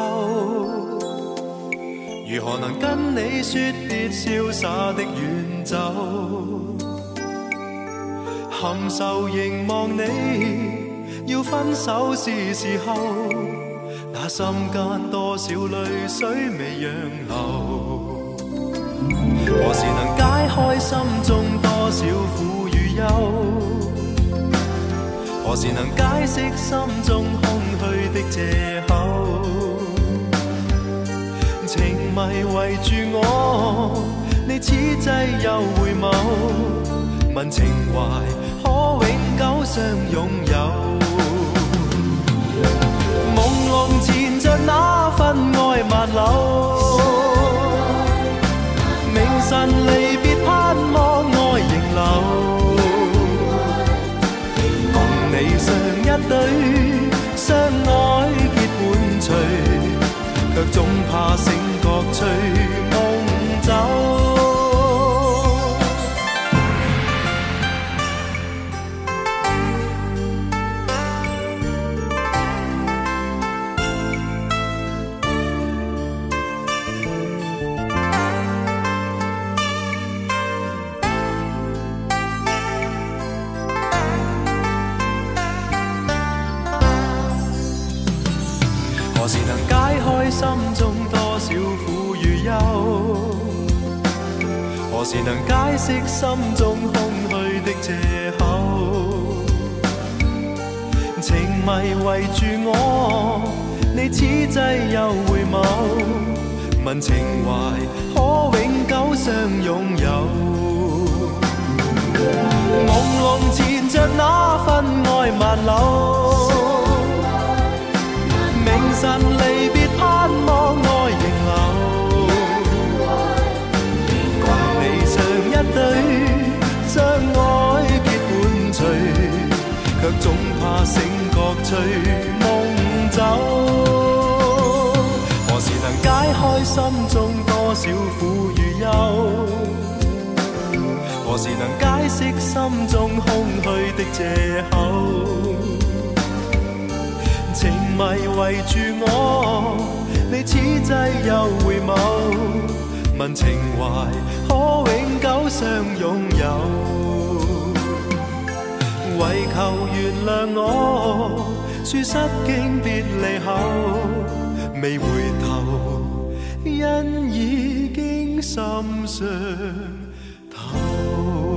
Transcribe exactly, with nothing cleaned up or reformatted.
如何能跟你说别潇洒的远走？含愁凝望你，要分手是时候，那心间多少泪水未让流？何时能解开心中多少苦与忧？何时能解释心中空虚的借口？情迷围住我，你此际又回眸，问情怀可永久相拥有？朦胧纏着那份爱萬縷，明晨離別盼望愛仍留，共你上一對相愛結伴隨，卻總怕醒覺隨夢走。何時能解開心中多少苦與憂？何時能解釋心中空虛的借口？情迷圍住我，你此際又回眸，問情懷可永久相擁有？朦朧纏着那份愛萬縷，明晨離別盼望愛仍留，共你上一對相愛結伴隨，卻總怕醒覺隨夢走。何時能解開心中多少苦與憂？何時能解釋心中空虛的借口？情迷圍住我，你此際又回眸，問情懷可永久相擁有？為求原諒我，說失經別離後，未回頭，因已經心傷透。